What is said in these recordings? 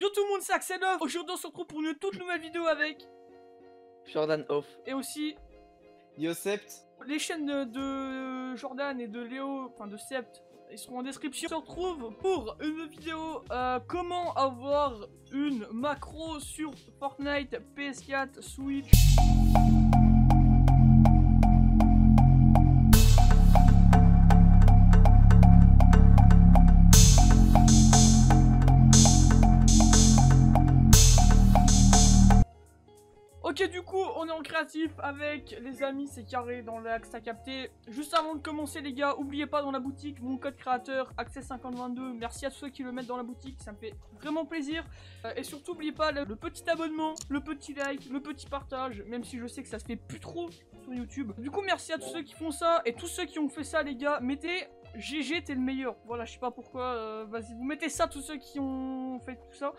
Yo tout le monde, c'est Axel Off. Aujourd'hui on se retrouve pour une toute nouvelle vidéo avec Jordan Off. et aussi Yosept. les chaînes de Jordan et de Léo, enfin de Sept, ils seront en description. On se retrouve pour une vidéo comment avoir une macro sur Fortnite, PS4, Switch. Ok, du coup on est en créatif avec les amis, c'est carré dans l'axe, t'as capté. Juste avant de commencer les gars, oubliez pas dans la boutique mon code créateur Axel5022. Merci à tous ceux qui le mettent dans la boutique, ça me fait vraiment plaisir. Et surtout oubliez pas le petit abonnement, le petit like, le petit partage, même si je sais que ça se fait plus trop sur YouTube. Du coup merci à tous ceux qui font ça, et tous ceux qui ont fait ça les gars, mettez GG t'es le meilleur. Voilà, je sais pas pourquoi, vas-y vous mettez ça tous ceux qui ont fait tout ça.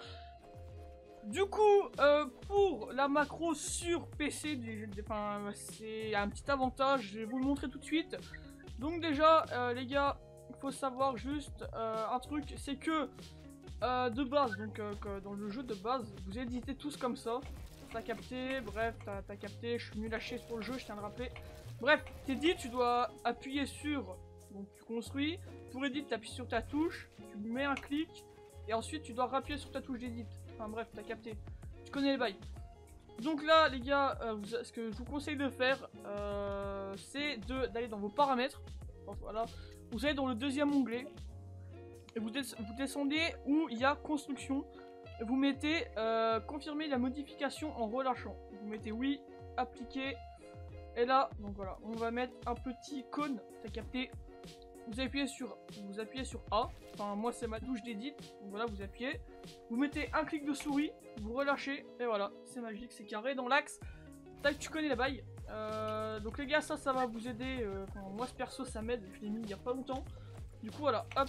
Du coup, pour la macro sur PC, c'est un petit avantage, je vais vous le montrer tout de suite. Donc déjà, les gars, il faut savoir juste un truc, c'est que de base, donc dans le jeu de base, vous éditez tous comme ça. T'as capté, bref, t'as capté, je suis nul à chier sur le jeu, je tiens à le rappeler. Bref, t'édites, tu dois appuyer sur, donc tu construis, pour edit, t'appuies sur ta touche, tu mets un clic, et ensuite tu dois rappuyer sur ta touche d'édit. Enfin bref, t'as capté. Tu connais les bails. Donc là, les gars, ce que je vous conseille de faire, c'est d'aller dans vos paramètres. Voilà. Vous allez dans le deuxième onglet. Et vous descendez où il y a construction. Et vous mettez confirmer la modification en relâchant. Vous mettez oui, appliquer. Et là, donc voilà, on va mettre un petit cône. T'as capté. Vous appuyez sur A, enfin moi c'est ma touche d'édit, donc voilà vous appuyez, vous mettez un clic de souris, vous relâchez, et voilà, c'est magique, c'est carré dans l'axe, tac tu connais la baille, donc les gars ça va vous aider, moi ce perso ça m'aide, je l'ai mis il y a pas longtemps, du coup voilà, hop,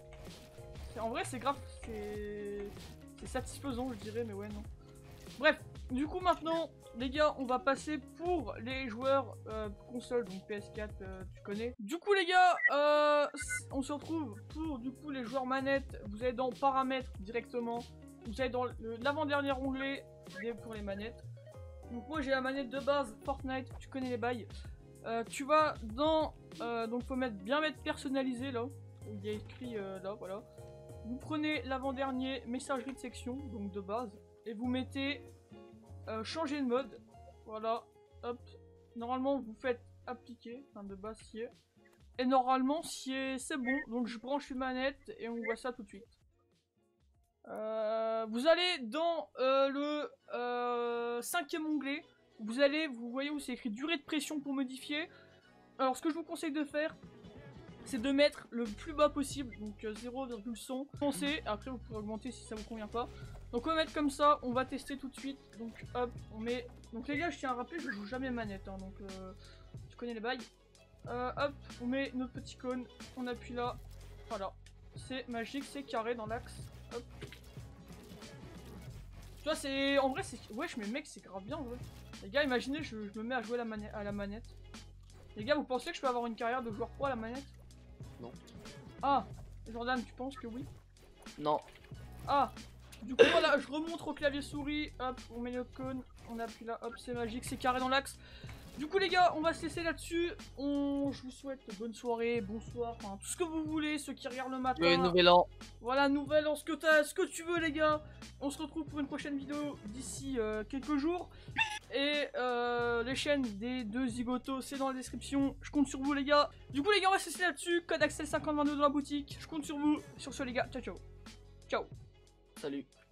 en vrai c'est grave, c'est satisfaisant je dirais, mais ouais non, bref, du coup maintenant les gars, on va passer pour les joueurs console, donc PS4, tu connais. Du coup les gars, on se retrouve pour du coup les joueurs manettes. Vous allez dans paramètres directement. Vous allez dans l'avant-dernier onglet pour les manettes. Donc moi j'ai la manette de base Fortnite, tu connais les bails. Tu vas dans, donc faut bien mettre personnalisé là. Où il y a écrit là, voilà. Vous prenez l'avant-dernier messagerie de section, donc de base, et vous mettez changer de mode, voilà, hop, normalement vous faites appliquer, enfin de base si et normalement si c'est bon, donc je branche une manette et on voit ça tout de suite. Vous allez dans le cinquième onglet, vous voyez où c'est écrit durée de pression pour modifier. Alors ce que je vous conseille de faire, c'est de mettre le plus bas possible, donc 0,100. Pensez, après vous pouvez augmenter si ça vous convient pas. Donc on va mettre comme ça, on va tester tout de suite. Donc hop, on met. Donc les gars, je tiens à rappeler, je joue jamais manette, hein, donc tu connais les bails. Hop, on met notre petit cône, on appuie là, voilà. C'est magique, c'est carré dans l'axe. Hop. Tu vois, c'est. En vrai, c'est. Wesh, mais mec, c'est grave bien en vrai. Les gars, imaginez, je me mets à jouer à la manette. Les gars, vous pensez que je peux avoir une carrière de joueur pro à la manette? Non. Ah, Jordan, tu penses que oui? Non. Ah, du coup voilà, je remonte au clavier souris, hop, on met le cône, on appuie là, hop, c'est magique, c'est carré dans l'axe. Du coup les gars, on va se laisser là-dessus, je vous souhaite bonne soirée, bonsoir, enfin tout ce que vous voulez, ceux qui regardent le matin. Oui, nouvel an. Voilà, nouvel an, ce que tu veux les gars. On se retrouve pour une prochaine vidéo d'ici quelques jours. Et les chaînes des deux zigotos, c'est dans la description. Je compte sur vous les gars. Du coup les gars, on va se laisser là-dessus. Code Axel5022 dans la boutique. Je compte sur vous. Sur ce les gars, ciao ciao. Ciao. Salut.